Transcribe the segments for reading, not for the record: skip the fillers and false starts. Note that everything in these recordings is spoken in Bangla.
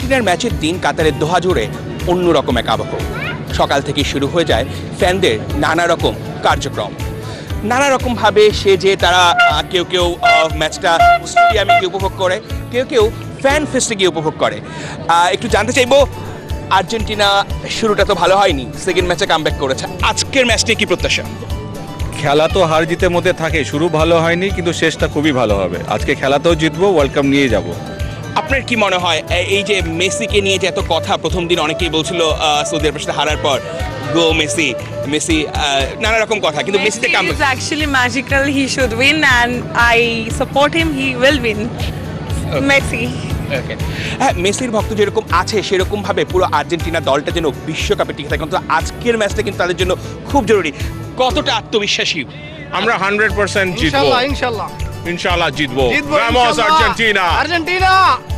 আর্জেন্টিনার ম্যাচের দিন কাতারের দোহা জুড়ে অন্যরকম এক আবহ। সকাল থেকে শুরু হয়ে যায় ফ্যানদের নানা রকম কার্যক্রম। নানা রকমভাবে সেজে তারা কেউ কেউ ম্যাচটা স্টেডিয়ামে গিয়ে উপভোগ করে, কেউ কেউ ফ্যান ফেস্টে গিয়ে উপভোগ করে। একটু জানতে চাইবো, আর্জেন্টিনা শুরুটা তো ভালো হয়নি, সেকেন্ড ম্যাচে কামব্যাক করেছে, আজকের ম্যাচটা কি প্রত্যাশা? খেলা তো হার জিতের মধ্যে থাকে, শুরু ভালো হয়নি কিন্তু শেষটা খুবই ভালো হবে। আজকে খেলাতেও জিতবো, ওয়ার্ল্ড কাপ নিয়ে যাব। আপনার কি মনে হয় এই যে মেসিকে নিয়ে যে এত কথা, প্রথম দিন অনেকেই বলছিল সৌদি আরবের সাথে হারার পর গো মেসি মেসি নানা রকম কথা, কিন্তু মেসিতে comeback is actually magical, he should win and I support him, he will win. Messi. হ্যাঁ, মেসির ভক্ত যেরকম আছে সেরকম ভাবে পুরো আর্জেন্টিনা দলটা যেন বিশ্বকাপে টিকে থাকে। কিন্তু আজকের ম্যাচটা কিন্তু তাদের জন্য খুব জরুরি। কতটা আত্মবিশ্বাসী? আমরা 100% জিতবো, ইনশাআল্লাহ ইনশাআল্লাহ জিতবো। ভামোস আর্জেন্টিনা, আর্জেন্টিনা।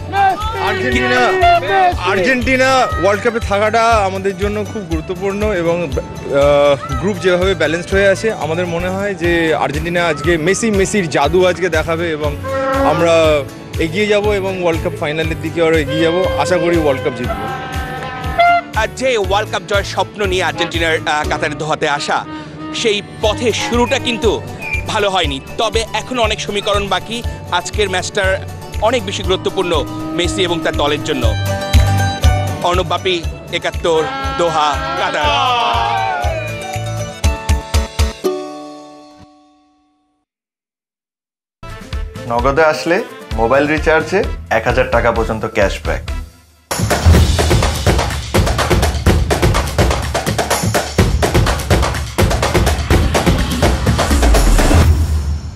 আর্জেন্টিনা ওয়ার্ল্ড কাপে থাকাটা আমাদের জন্য খুব গুরুত্বপূর্ণ এবং গ্রুপ যেভাবে ব্যালেন্সড হয়ে আছে, আমাদের মনে হয় যে আর্জেন্টিনা আজকে মেসির জাদু আজকে দেখাবে এবং আমরা এগিয়ে যাব এবং ওয়ার্ল্ড কাপ ফাইনালের দিকে আরও এগিয়ে যাব। আশা করি ওয়ার্ল্ড কাপ জিতবো। যে ওয়ার্ল্ড কাপ জয়ের স্বপ্ন নিয়ে আর্জেন্টিনার কাতারের দোহাতে আসা, সেই পথে শুরুটা কিন্তু ভালো হয়নি, তবে এখনো অনেক সমীকরণ বাকি। আজকের ম্যাচটার অনেক বেশি গুরুত্বপূর্ণ মেসি এবং তার দলের জন্য। অর্ণব বাপি, একাত্তর, দোহা, কাতার। নগদে আসলে মোবাইল রিচার্জে 1000 টাকা পর্যন্ত ক্যাশব্যাক।